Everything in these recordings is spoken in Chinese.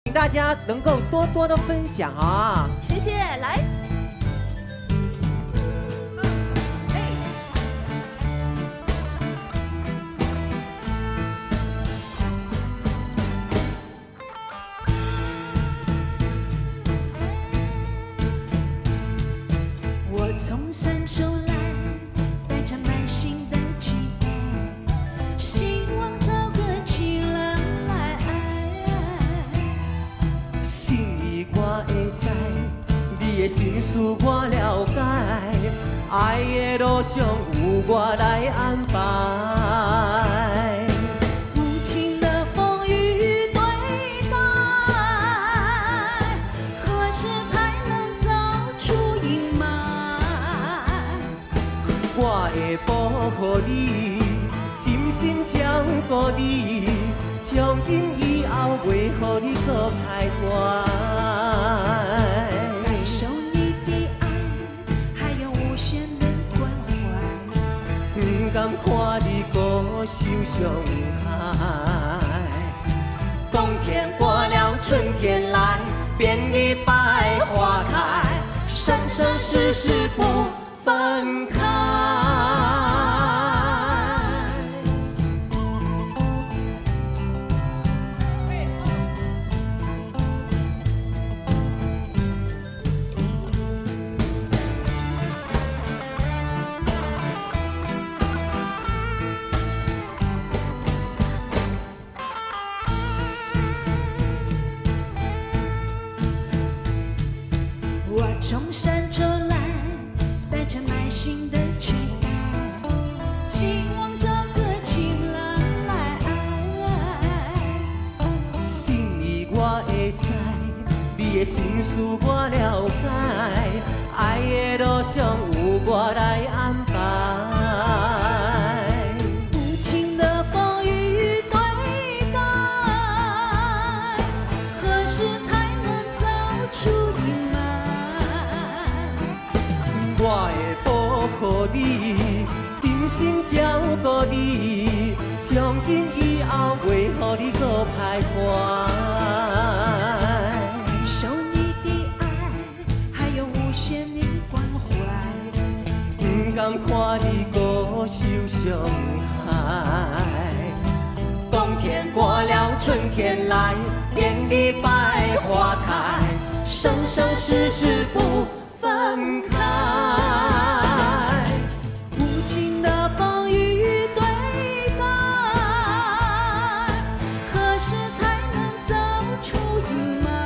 请大家能够多多的分享啊！ 谢谢，来。 我从山手来，带着满心的期待，希望找个情人来爱。 心意我会知，你的心思我了解，爱的路上有我来安排。 无情的风雨对待，何时才能走出阴霾？ 我会保护你，真心照顾你，从今以后袂予你搁徘徊。 感受你的爱，还有无限的关怀， 不甘看你搁受伤害。冬天过了，春天来，便已百花开，生生世世不分开。 我从山州来，带着满心的期待，希望找个情人来爱。 心意我会知，你的心思我了解，爱的路上有我来安排。 无情的风雨对待，何时才能走出阴霾？ 我会保护你，真心照顾你，从今以后袂予你搁徘徊。 感受你的爱，还有无限的关怀， 不甘看你搁受伤害。冬天过了，春天来，遍地百花开，生生世世不分开。 无情的风雨对待，何时才能走出阴霾？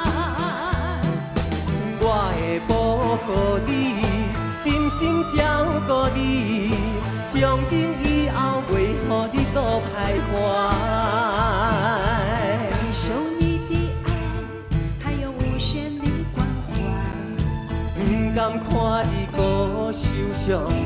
我会保护你，真心照顾你，从今以后袂予你搁徘徊。 感受你的爱，还有无限的关怀， 不甘看你搁受伤